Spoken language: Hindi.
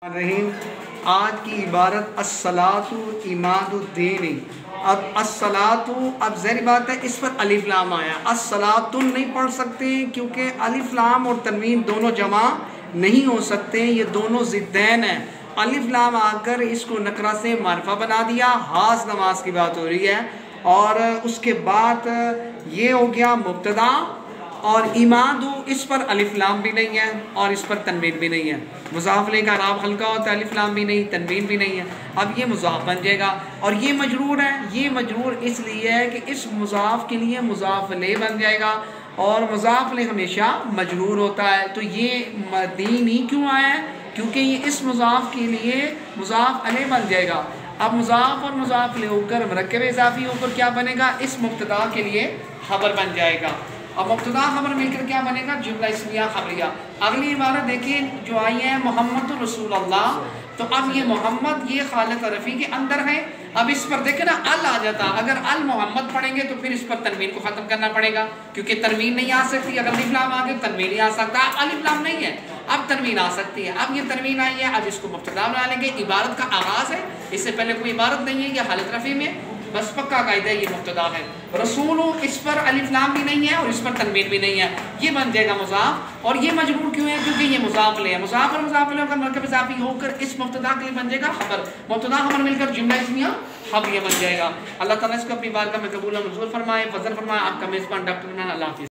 रहीम। आज की इबारत अस्सलातु इमादुद्दीन। अब अस्सलातु, अब ज़ाहिर बात है इस पर अलिफ लाम आया, अस्सलातुन नहीं पढ़ सकते क्योंकि अलिफ लाम और तनवीन दोनों जमा नहीं हो सकते, ये दोनों ज़िद्दैन हैं। अलिफ लाम आकर इसको नकरा से मारफा बना दिया, हास नमाज की बात हो रही है। और उसके बाद ये हो गया मुब्तदा, और इमादु इस पर अलिफ लाम भी नहीं है और इस पर तनवीन भी नहीं है। मुज़ाफ़ ले का राब हल्का होता है, अलिफ लाम भी नहीं, तनवीन भी नहीं है। अब ये मुज़ाफ़ बन जाएगा और ये मजरूर है। ये मजरूर इसलिए है कि इस मुज़ाफ़ के लिए मुज़ाफ़ ले बन जाएगा और मुज़ाफ़ ले हमेशा मजरूर होता है। तो ये दीन ही क्यों आया है? क्योंकि ये इस मुज़ाफ़ के लिए मुज़ाफ़ अलैह बन जाएगा। अब मुज़ाफ़ और मुज़ाफ़ ले होकर मरकब इज़ाफ़ी होकर क्या बनेगा? इस मुब्तदा के लिए खबर बन जाएगा। अब मुब्तदा खबर मिलकर क्या बनेगा? जुमला इस्मिया खबरिया। अगली इबारत देखिए जो आई है मोहम्मद रसूलुल्लाह। तो अब ये मोहम्मद ये खालिद रफ़ी के अंदर है। अब इस पर देखे ना अल आ जाता, अगर अल मोहम्मद पढ़ेंगे तो फिर इस पर तनवीन को ख़त्म करना पड़ेगा क्योंकि तनवीन नहीं आ सकती। अगर अलिफ लाम आ गए तनवीन नहीं आ सकता, अलिफ लाम नहीं है, अब तनवीन आ सकती है। अब ये तनवीन आई है, अब इसको मुब्तदा बना लेंगे। इबारत का आगाज़ है, इससे पहले कोई इबारत नहीं है, ये खालिद रफ़ी में बस पक्का कायदा ये मुब्तदा है। रसूल इस पर अलिफ लाम भी नहीं है और इस पर तनवीन भी नहीं है, ये बन जाएगा मुज़ाफ़। और ये मजबूर क्यों है? क्योंकि ये मुज़ाफ़ ले है। मुज़ाफ़ और मुज़ाफ़ ले होकर मरकब इज़ाफ़ी होकर इस मुब्तदा के लिए बन जाएगा खबर। मुब्तदा खबर मिलकर जुमला इस्मिया खबरिया बन जाएगा। अल्लाह ताला इसको अपनी बारगाह में कबूल और मंजूर फरमाए, फजल फरमाए। आपका मेज़बान डॉक्टर इमरान। अल्लाह हाफ़िज़।